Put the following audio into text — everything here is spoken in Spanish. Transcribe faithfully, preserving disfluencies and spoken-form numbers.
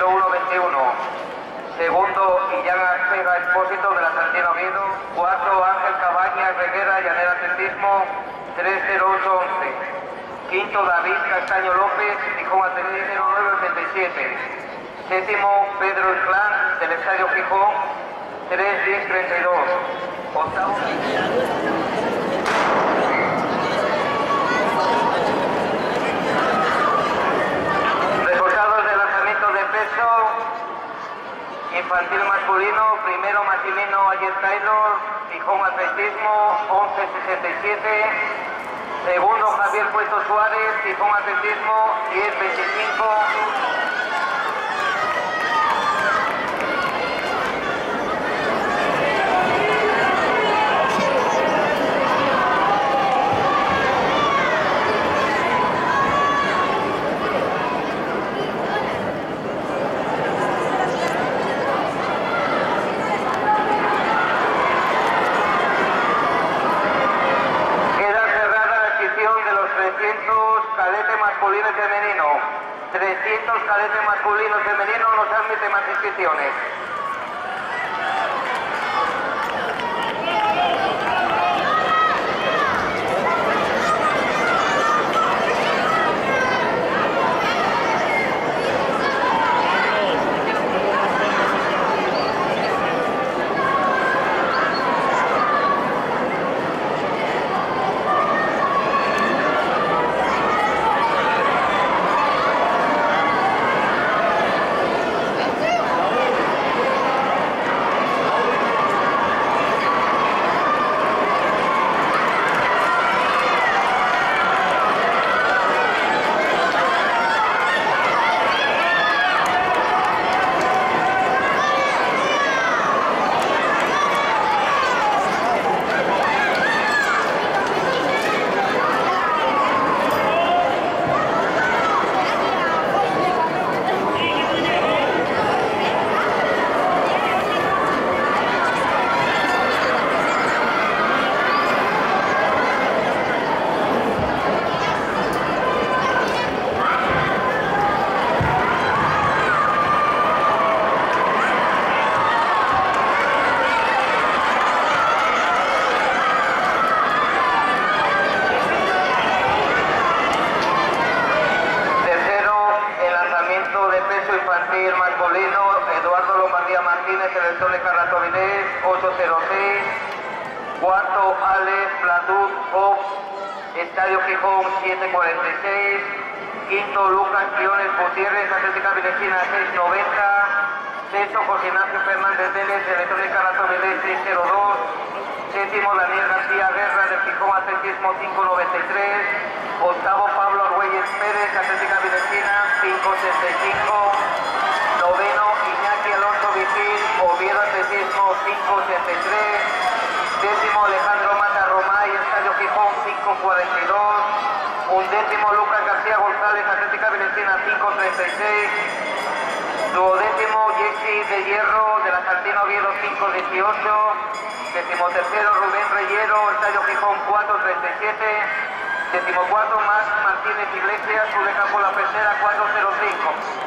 cero uno veintiuno. Segundo, Illán Arcega Expósito de la Santino Oviedo. Cuarto, Ángel Cabañas Reguera, Llanera Atletismo, tres cero ocho once. Quinto, David Castaño López, Gijón Atletismo, cero nueve ochenta y siete. Séptimo, Pedro Inclán, del Estadio Gijón, tres diez treinta y dos. Octavo. Resultados de lanzamiento de peso. Infantil masculino, primero Maximino Ayer Taylor, Gijón Atletismo, once sesenta y siete. Segundo, Javier Puesto Suárez, Gijón Atletismo, diez veinticinco. Cadete masculino y femenino. trescientos cadete masculino y femenino, no se admiten más inscripciones. ocho cero seis. Cuarto, Alex Platut Fox, Estadio Gijón, siete cuarenta y seis. Quinto, Lucas Quiones Gutiérrez, Atlética Vilecina, seis noventa. Sexto, José Ignacio Fernández Vélez, Electrónica Ratovilés, seis cero dos. Séptimo, Daniel García Guerra, del Gijón Atletismo, cinco noventa y tres. Octavo, Pablo Argüelles Pérez, Atlética Vilecina, cinco sesenta y cinco. Noveno, Iñaki Alonso Vigil, Oviedo Atletismo, cinco ochenta y tres. Décimo, Alejandro Mata Romay, Estadio Gijón, cinco cuarenta y dos. Undécimo, Lucas García González, Atlética Vilecina, cinco treinta y seis. Duodécimo, Jesse de Hierro, de la Santino Oviedo, cinco dieciocho. Décimo tercero, Rubén Reyero, Estadio Gijón, cuatro treinta y siete. Décimo cuarto, Max Martínez Iglesias, Sudecampo La Pesera, cuatro cero cinco.